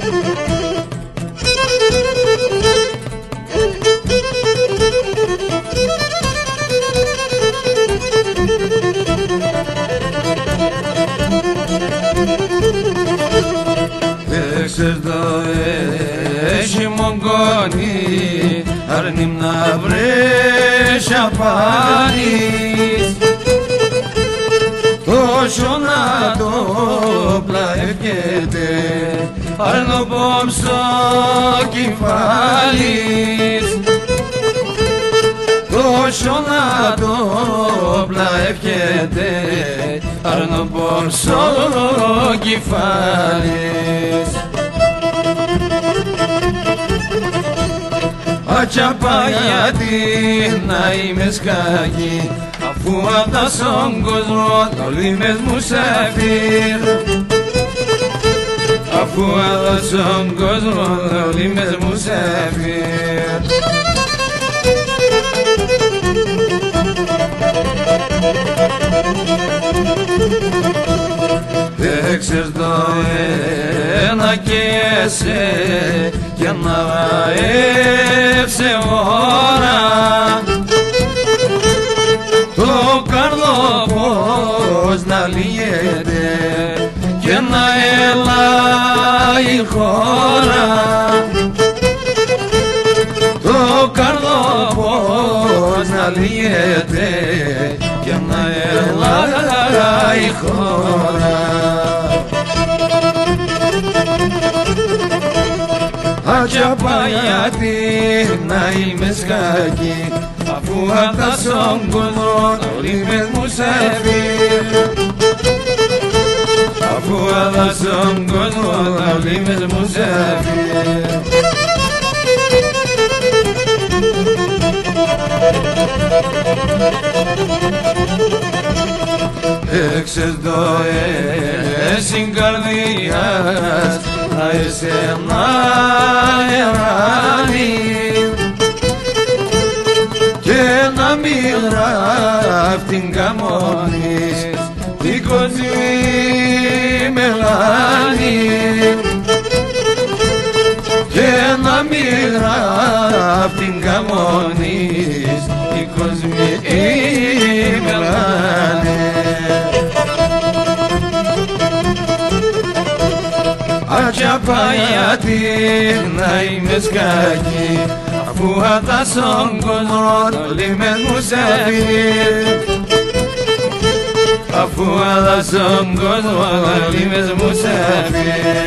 Ξέρεις το έχει μογκόνι, αρνήμ να βρεις απάνεις, τόσο να το πλαευκέται, αρνο πόμψο κεφάλις, τόσο να το πλαευκέται, αρνο πόμψο κεφάλις. Ατσαπά γιατί να είμαι σκάκι, αφού αυτά στον κόσμο όλοι μες μουσαφίρ, αφού αυτά στον κόσμο όλοι μες μουσαφίρ. Δεν ξέρεις το ένα και σε και να έψε ώρα, το καρδό πως να λύεται και να έλα η χώρα, το καρδό πως να λύεται και να έλα η χώρα. Ατσαπά γιατί να είμαι σκάκι, αφού αυτά στον κόσμο όλοι μες μουσαφίρ, αφού αυτά στον κόσμο όλοι μες μουσαφίρ. Έξες το εσύν καρδίας να είσαι να εράνει και να μην ράφτην καμώνεις την κοντζή μελάνη και να μην ράφτην καμώνεις την κοντζή μελάνη. Ατσαπά γιατί να είμαι σκάκι, αφού αυτά στον κόσμο όλοι μες μουσαφίρ, αφού αυτά στον κόσμο όλοι μες μουσαφίρ.